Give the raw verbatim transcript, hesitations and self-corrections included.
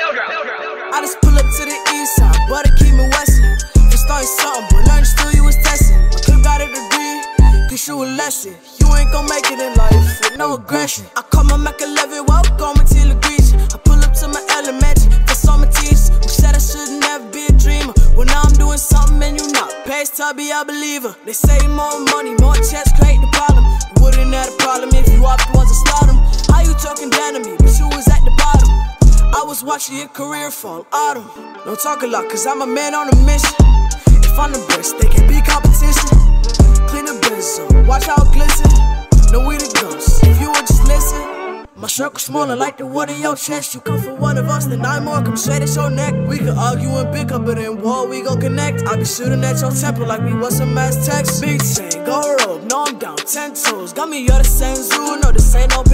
I just pull up to the east side, but it keep me westin'. You starting something, but learn still you was testing. My clip got a degree, teach you a lesson. You ain't gon' make it in life with no aggression. I call my Mac eleven, welcome until the grease. I pull up to my elementary, for some teachers who said I should never be a dreamer. Well now I'm doing something and you not. Past tubby, I believer. They say more money, more checks create the problem. You wouldn't have a problem if you off the ones that start them. How you talking down to me, but you was at the bottom. I was watching your career fall autumn. Don't talk a lot, cause I'm a man on a mission. If I'm the best, they can be competition. Clean the biz up, watch how it glisten. Know we the ghosts, if you would just listen. My circle smaller like the wood in your chest. You come for one of us, then nine more come straight at your neck. We could argue and pick up, but in war we gon' connect. I be shooting at your temple like we was some Aztecs. Big chain, go rope, no I'm down, ten toes. Got me, you're the same zoo, no this ain't no